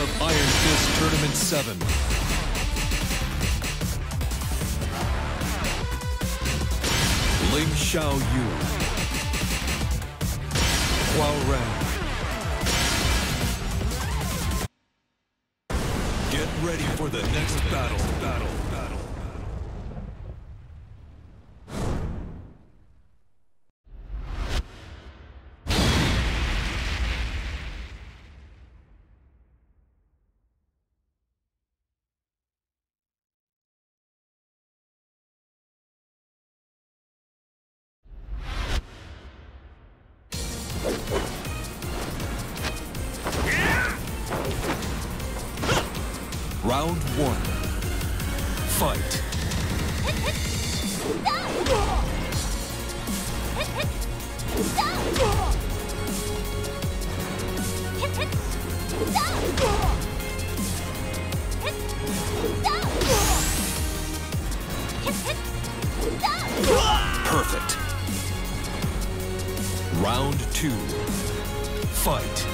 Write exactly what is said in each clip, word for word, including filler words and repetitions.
of Iron Fist Tournament seven. Ling Xiaoyu. Hwoarang. Get ready for the next battle, battle, battle. Round one. Fight. Perfect. Round two. Fight.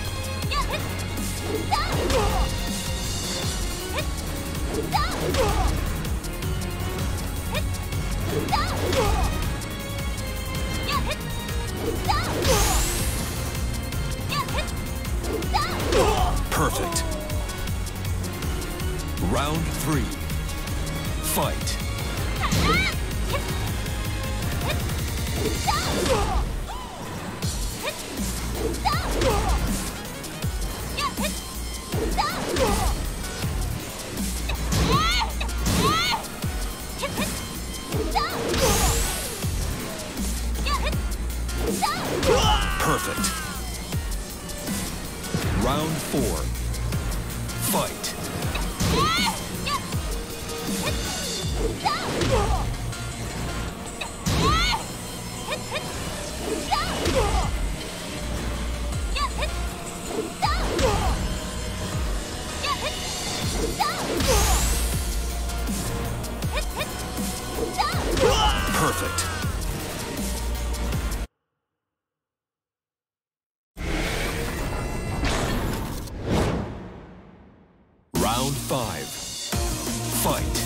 Perfect. Round three. Fight. Perfect. Round four. Fight. Perfect. Round five. Fight.